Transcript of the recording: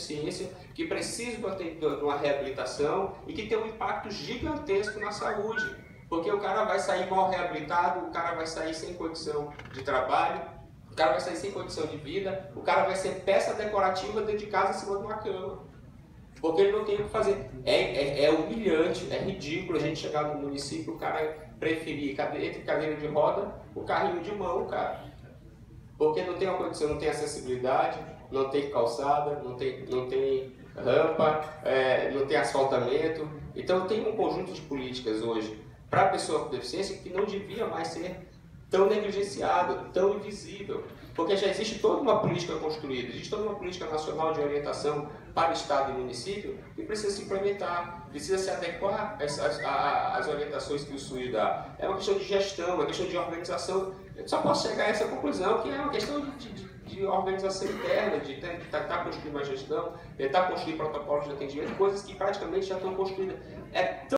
deficiência, que precisam de uma reabilitação e que tem um impacto gigantesco na saúde. Porque o cara vai sair mal reabilitado, o cara vai sair sem condição de trabalho, o cara vai sair sem condição de vida, o cara vai ser peça decorativa dentro de casa em cima de uma cama. Porque ele não tem o que fazer. É humilhante, é ridículo a gente chegar no município, o cara preferir entre cadeira de roda, o carrinho de mão, cara. Porque não tem uma condição, não tem acessibilidade, não tem calçada, não tem rampa, não tem asfaltamento. Então tem um conjunto de políticas hoje para a pessoa com deficiência que não devia mais ser tão negligenciado, tão invisível. Porque já existe toda uma política construída, existe toda uma política nacional de orientação para Estado e município que precisa se implementar, precisa se adequar às orientações que o SUS dá. É uma questão de gestão, é uma questão de organização. Eu só posso chegar a essa conclusão, que é uma questão de organização interna, de tentar construir uma gestão, tentar construir protocolos de atendimento, coisas que praticamente já estão construídas.